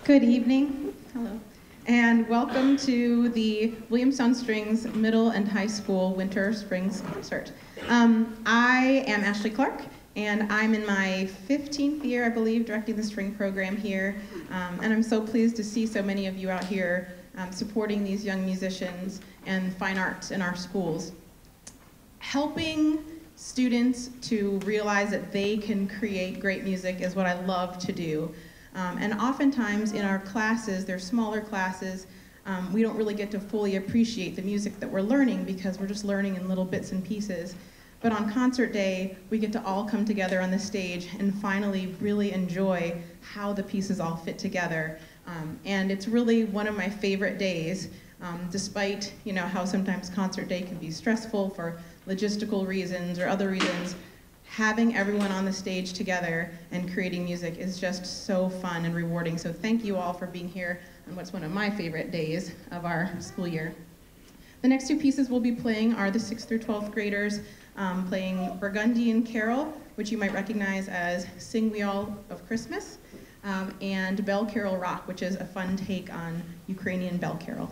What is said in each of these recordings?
Good evening. Hello. And welcome to the Williamstown Strings Middle and High School Winter Springs Concert. I am Ashley Clark, and I'm in my 15th year, I believe, directing the string program here. And I'm so pleased to see so many of you out here supporting these young musicians and fine arts in our schools. Helping students to realize that they can create great music is what I love to do. And oftentimes in our classes, they're smaller classes, we don't really get to fully appreciate the music that we're learning because we're just learning in little bits and pieces. But on concert day, we get to all come together on the stage and finally really enjoy how the pieces all fit together. And it's really one of my favorite days, despite how sometimes concert day can be stressful for logistical reasons or other reasons. Having everyone on the stage together and creating music is just so fun and rewarding. So thank you all for being here on what's one of my favorite days of our school year. The next two pieces we'll be playing are the 6th through 12th graders playing Burgundian Carol, which you might recognize as Sing We All of Christmas, and Bell Carol Rock, which is a fun take on Ukrainian Bell Carol.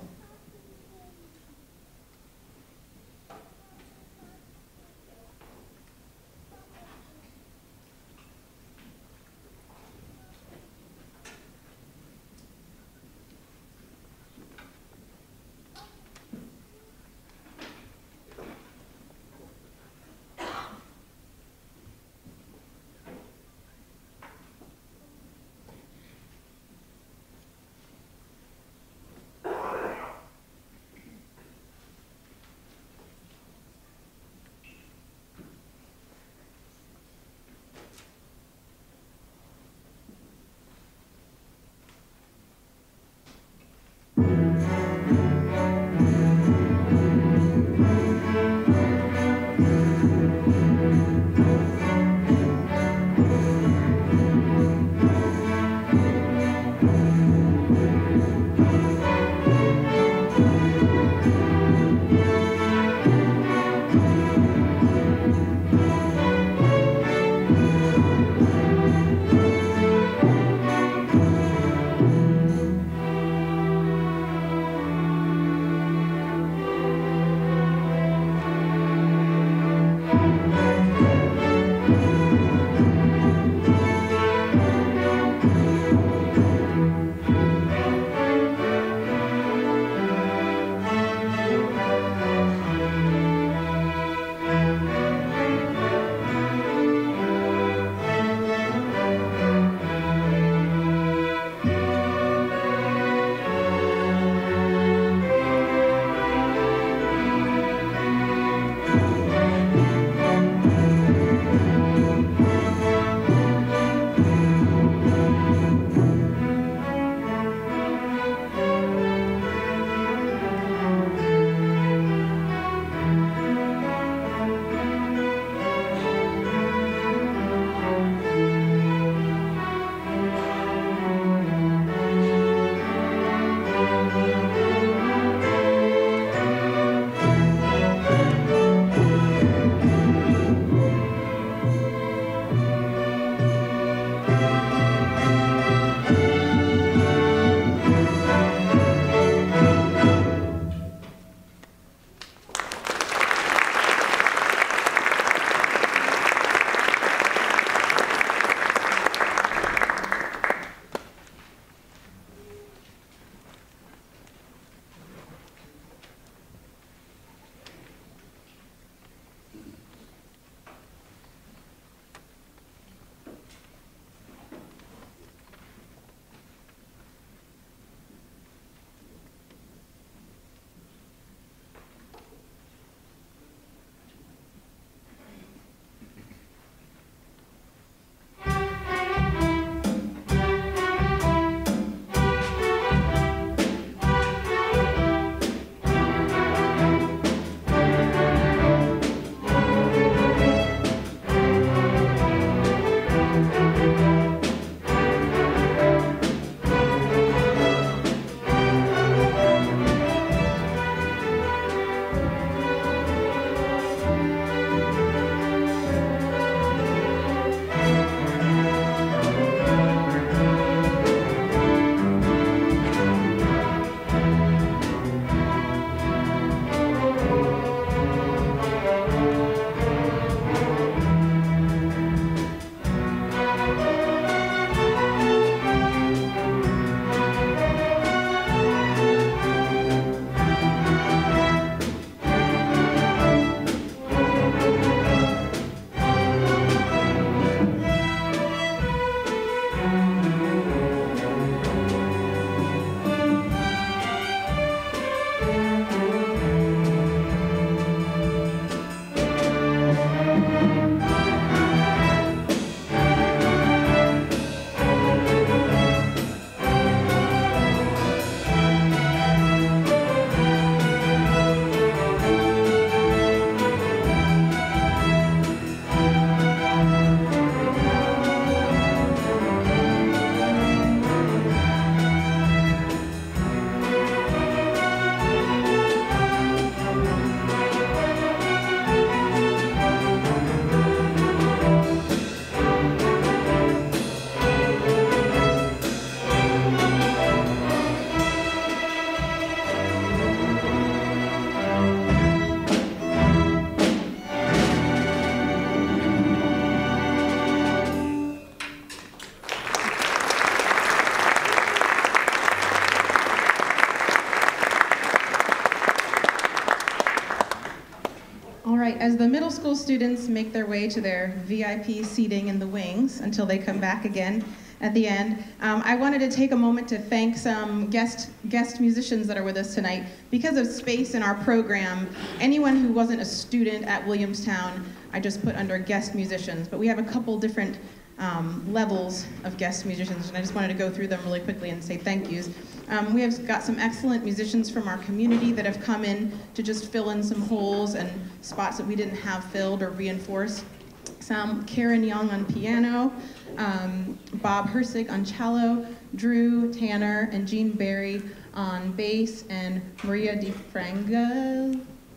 as the middle school students make their way to their VIP seating in the wings until they come back again at the end, I wanted to take a moment to thank some guest musicians that are with us tonight. Because of space in our program, anyone who wasn't a student at Williamstown, I just put under guest musicians, but we have a couple different levels of guest musicians, and I just wanted to go through them really quickly and say thank yous. We have got some excellent musicians from our community that have come in to just fill in some holes and spots that we didn't have filled or reinforced. Some Karen Young on piano, Bob Hersig on cello, Drew Tanner and Jean Berry on bass, and Maria DiFranco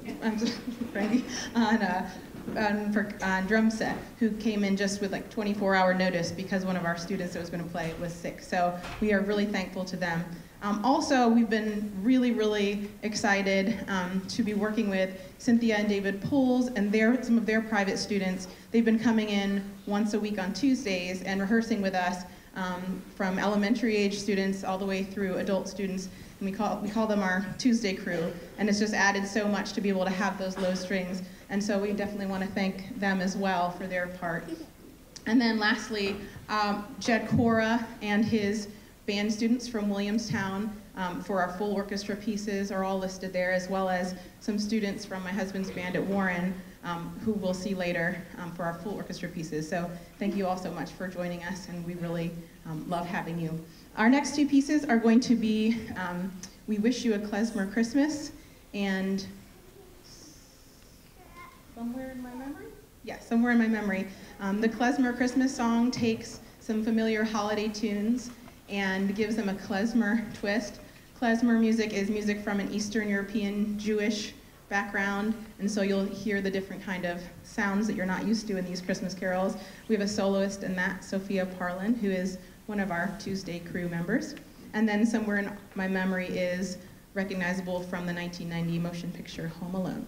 on drum set, who came in just with like 24-hour notice because one of our students that was going to play was sick. So we are really thankful to them. Also, we've been really excited to be working with Cynthia and David Pools and some of their private students. They've been coming in once a week on Tuesdays and rehearsing with us, from elementary age students all the way through adult students. And we call them our Tuesday crew, and it's just added so much to be able to have those low strings. And so we definitely want to thank them as well for their part. And then lastly, Jed Cora and his band students from Williamstown for our full orchestra pieces are all listed there, as well as some students from my husband's band at Warren, who we'll see later for our full orchestra pieces. So thank you all so much for joining us, and we really love having you. Our next two pieces are going to be We Wish You a Klezmer Christmas and Somewhere in My Memory? Yeah, Somewhere in My Memory. The Klezmer Christmas song takes some familiar holiday tunes and gives them a klezmer twist. Klezmer music is music from an Eastern European Jewish background, and so you'll hear the different kind of sounds that you're not used to in these Christmas carols. We have a soloist in that, Sophia Parlin, who is one of our Tuesday crew members. And then Somewhere in My Memory is recognizable from the 1990 motion picture Home Alone.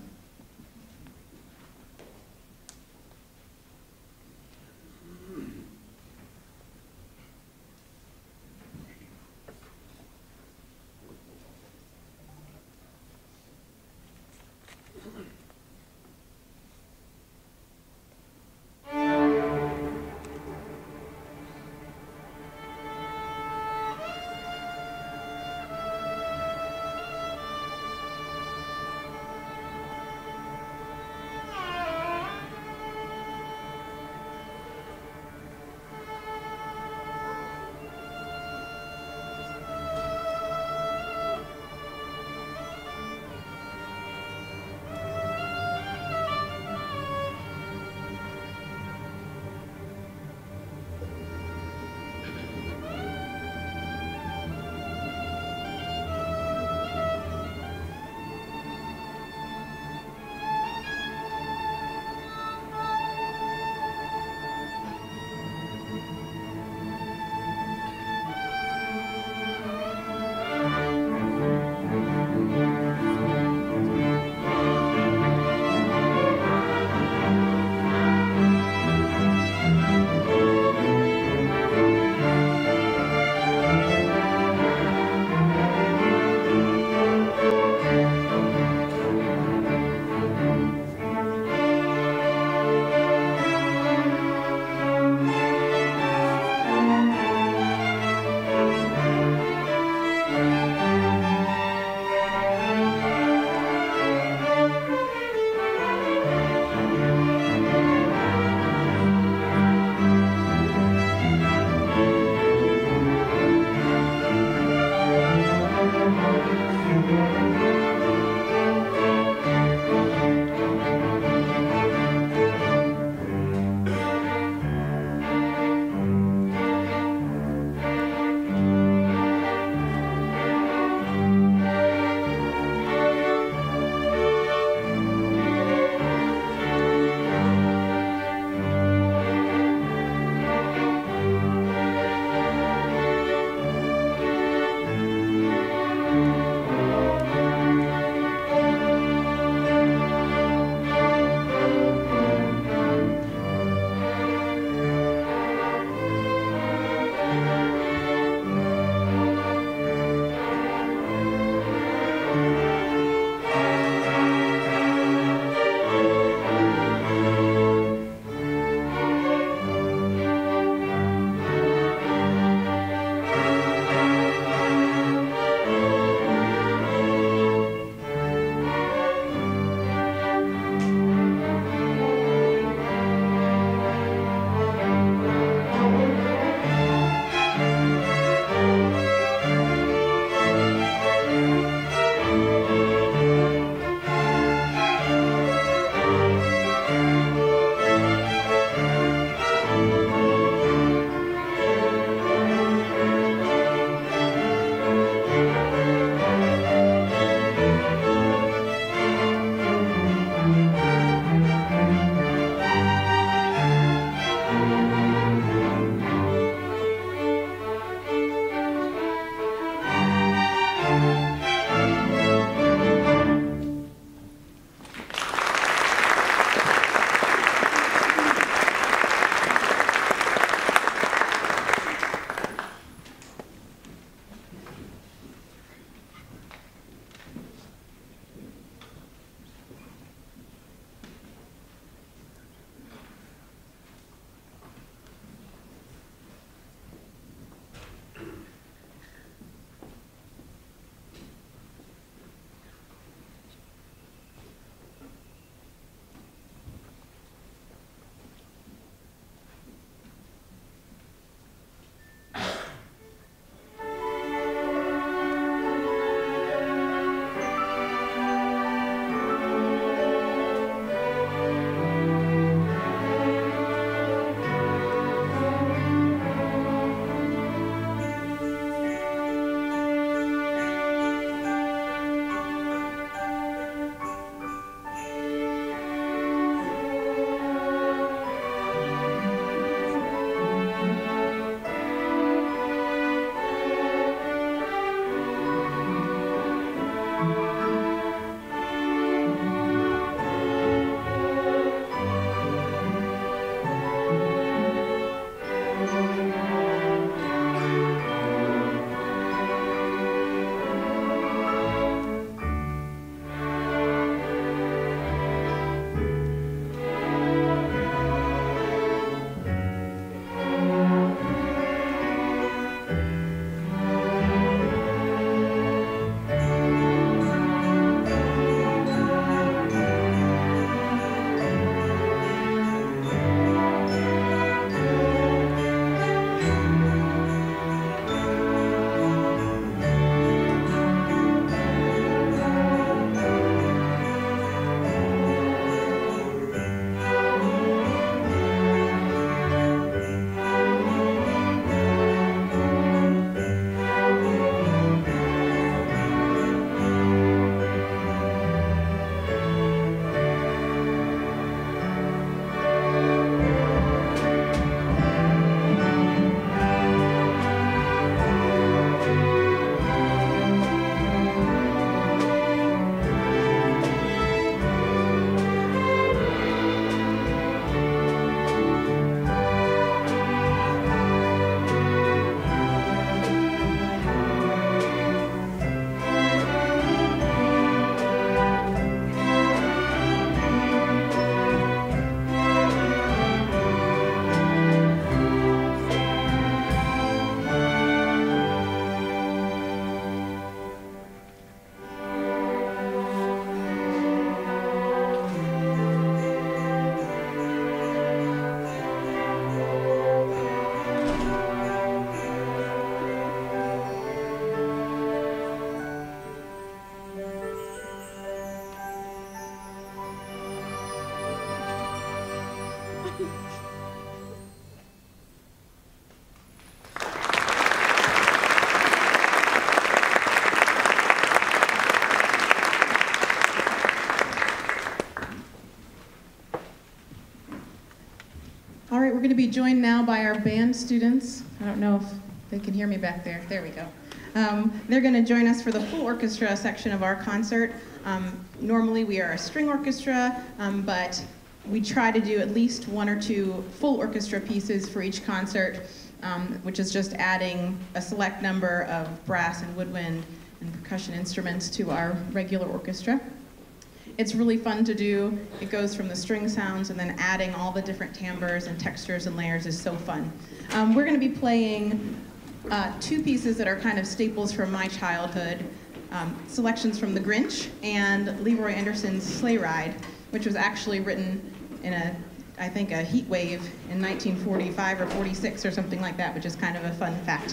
be joined now by our band students. I don't know if they can hear me back there. There we go. They're going to join us for the full orchestra section of our concert. Normally we are a string orchestra, but we try to do at least 1 or 2 full orchestra pieces for each concert, which is just adding a select number of brass and woodwind and percussion instruments to our regular orchestra. It's really fun to do. It goes from the string sounds and then adding all the different timbres and textures and layers is so fun. We're going to be playing 2 pieces that are kind of staples from my childhood, selections from The Grinch and Leroy Anderson's Sleigh Ride, which was actually written in I think a heat wave in 1945 or 46 or something like that, which is kind of a fun fact.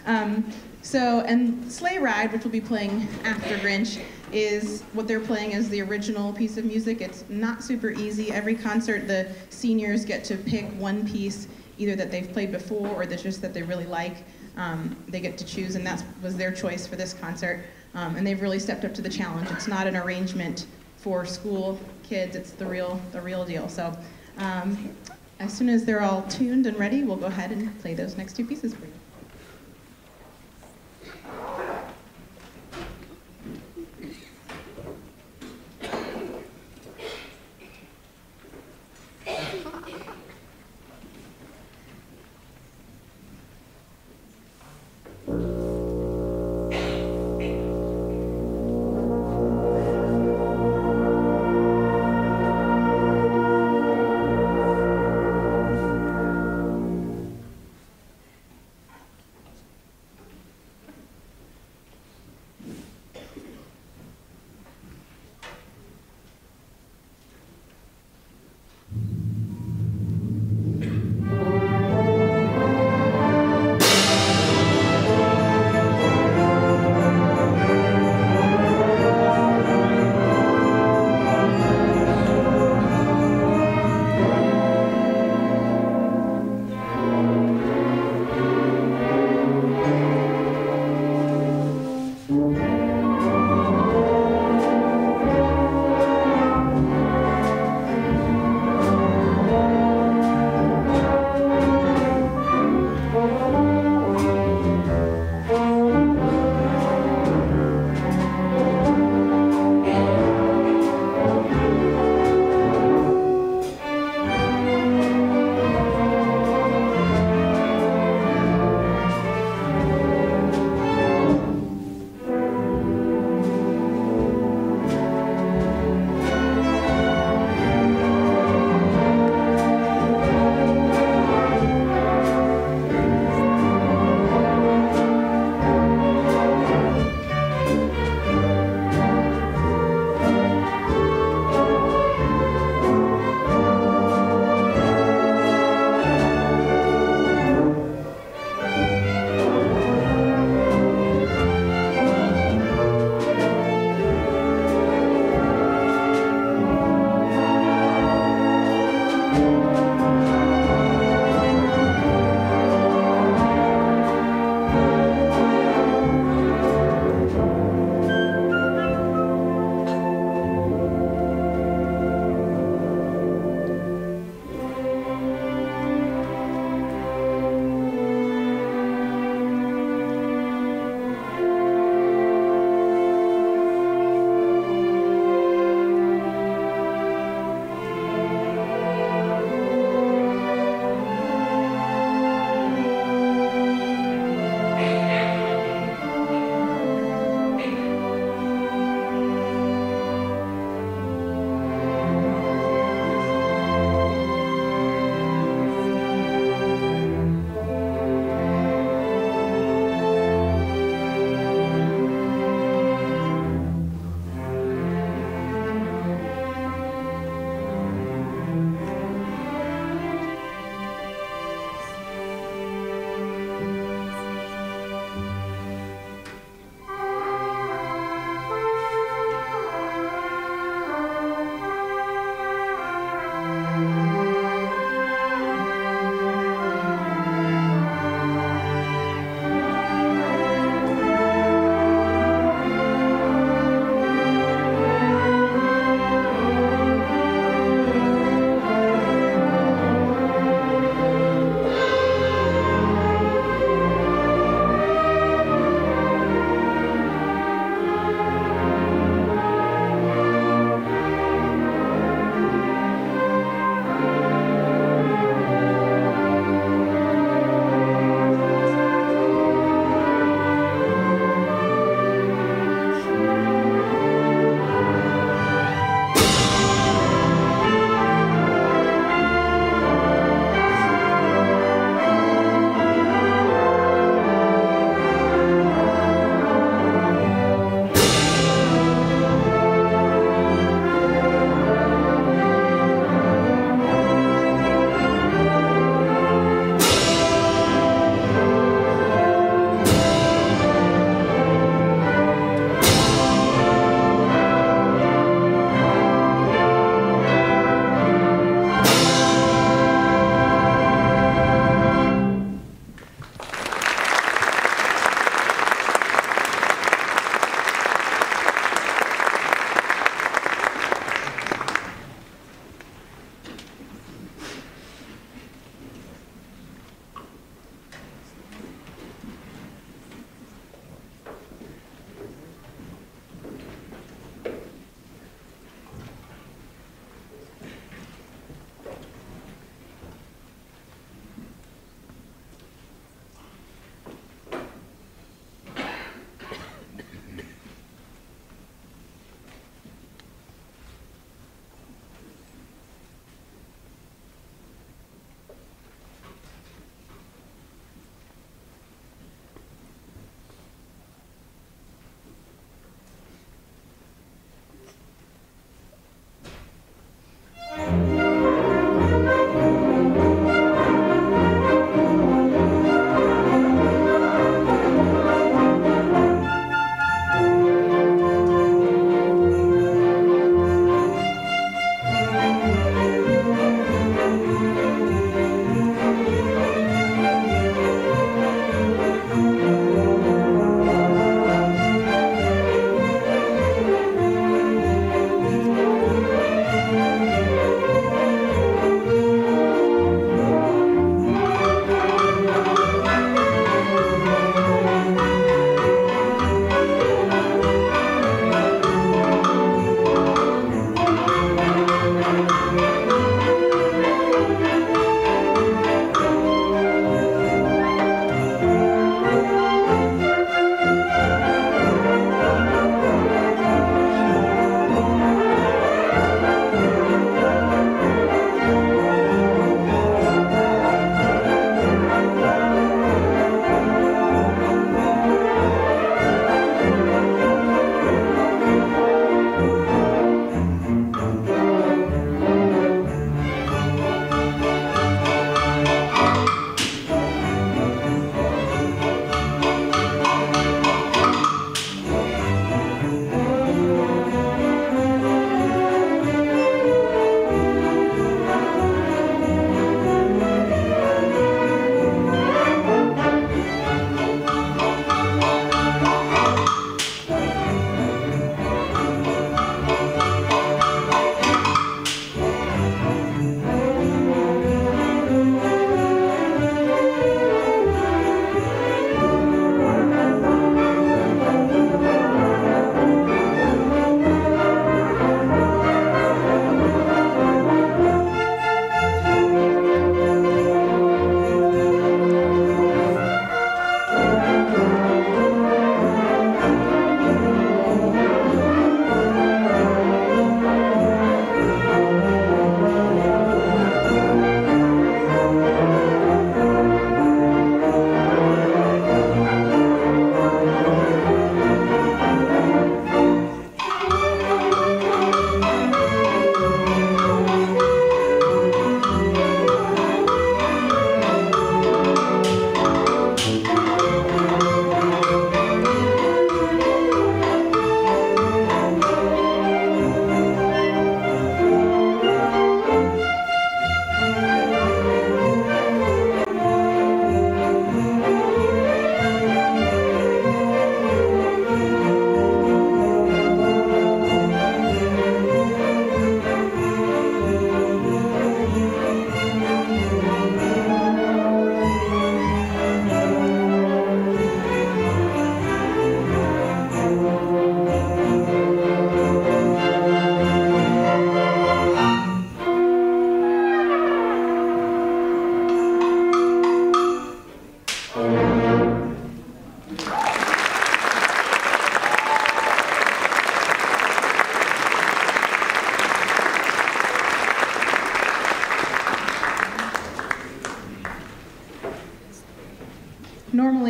And Sleigh Ride, which we'll be playing after Grinch, is what they're playing as the original piece of music. It's not super easy. Every concert, the seniors get to pick one piece, either that they've played before or that's just that they really like. They get to choose, and that was their choice for this concert. And they've really stepped up to the challenge. It's not an arrangement for school kids. It's the real deal. So as soon as they're all tuned and ready, we'll go ahead and play those next 2 pieces for you.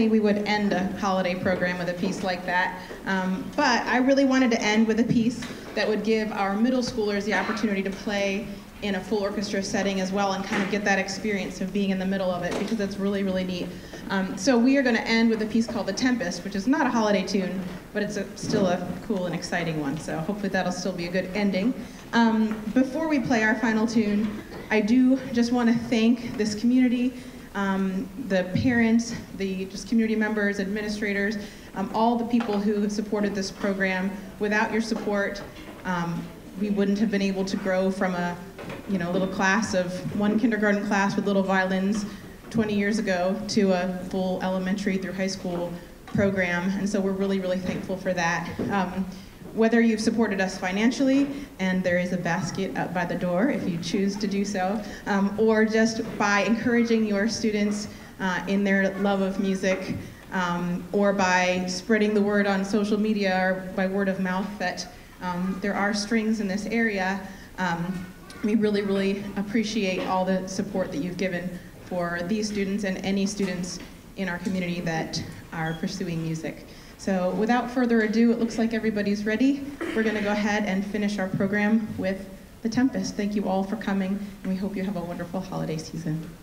normally we would end a holiday program with a piece like that, but I really wanted to end with a piece that would give our middle schoolers the opportunity to play in a full orchestra setting as well and kind of get that experience of being in the middle of it, because it's really, really neat. So we are going to end with a piece called The Tempest, which is not a holiday tune, but it's still a cool and exciting one, so hopefully that'll still be a good ending. Before we play our final tune, I do just want to thank this community, the parents, the just community members, administrators, all the people who have supported this program. Without your support, we wouldn't have been able to grow from a little class of one kindergarten class with little violins 20 years ago to a full elementary through high school program, and so we're really, really thankful for that. Whether you've supported us financially, and there is a basket up by the door if you choose to do so, or just by encouraging your students in their love of music, or by spreading the word on social media or by word of mouth that there are strings in this area, we really, really appreciate all the support that you've given for these students and any students in our community that are pursuing music. So without further ado, it looks like everybody's ready. We're going to go ahead and finish our program with The Tempest. Thank you all for coming, and we hope you have a wonderful holiday season.